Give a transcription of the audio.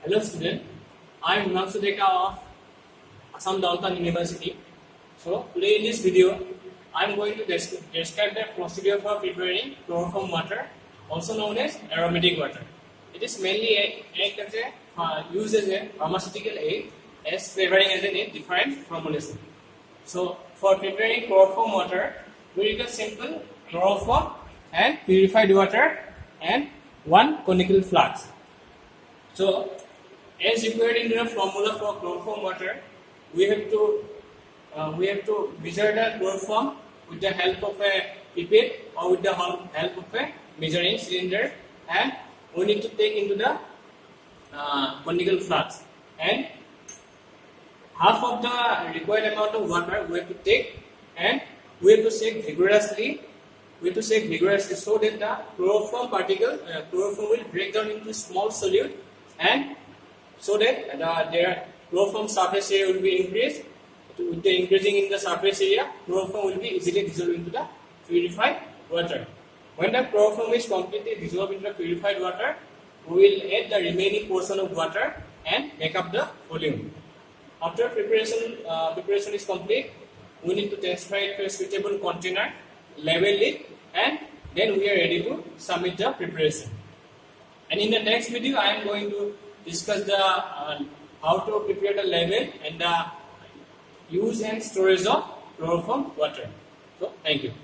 Hello student, I am Himanshu Deka of Assam Downtown University. So today in this video, I am going to describe the procedure for preparing chloroform water, also known as aromatic water. It is mainly used as a pharmaceutical aid as flavoring agent in different formulations. So for preparing chloroform water, we require simple chloroform and purified water and one conical flask. So as required in the formula for chloroform water, we have to measure the chloroform with the help of a pipette or with the help of a measuring cylinder, and we need to take into the conical flask, and half of the required amount of water we have to take, and we have to shake vigorously. We have to shake vigorously so that the chloroform will break down into small solute, and so that their chloroform surface area will be increased. With the increasing in the surface area, chloroform will be easily dissolved into the purified water. When the chloroform is completely dissolved into the purified water, we will add the remaining portion of water and make up the volume. After preparation is complete, we need to transfer it to a suitable container, label it, and then we are ready to submit the preparation. And in the next video, I am going to discuss the how to prepare the label and the use and storage of chloroform water. So, thank you.